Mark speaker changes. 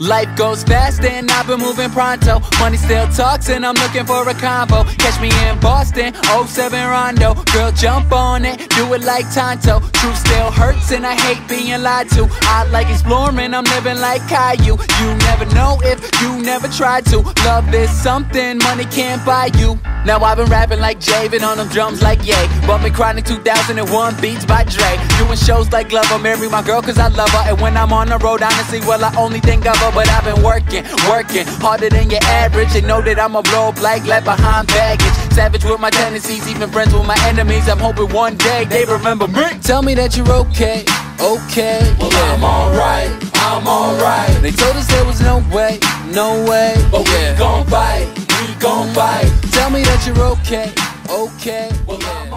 Speaker 1: Life goes fast and I've been moving pronto. Money still talks and I'm looking for a combo. Catch me in Boston, 07 Rondo. Girl, jump on it, do it like Tonto. Truth still hurts and I hate being lied to. I like exploring, I'm living like Caillou. You never know if you never tried to. Love is something money can't buy you. Now I've been rapping like Javen on them drums like Ye. Bumping Chronic 2001 beats by Dre. Doing shows like Glover, marry my girl cause I love her. And when I'm on the road, honestly, well, I only think of her. But I've been working harder than your average. They know that I'm a blow up like left behind baggage. Savage with my tendencies, even friends with my enemies. I'm hoping one day they remember me. Tell me that you're okay, okay.
Speaker 2: Well, yeah. I'm alright.
Speaker 1: They told us there was no way,
Speaker 2: but we gon' fight, we gon' fight.
Speaker 1: Tell me that you're okay, okay.
Speaker 2: Well,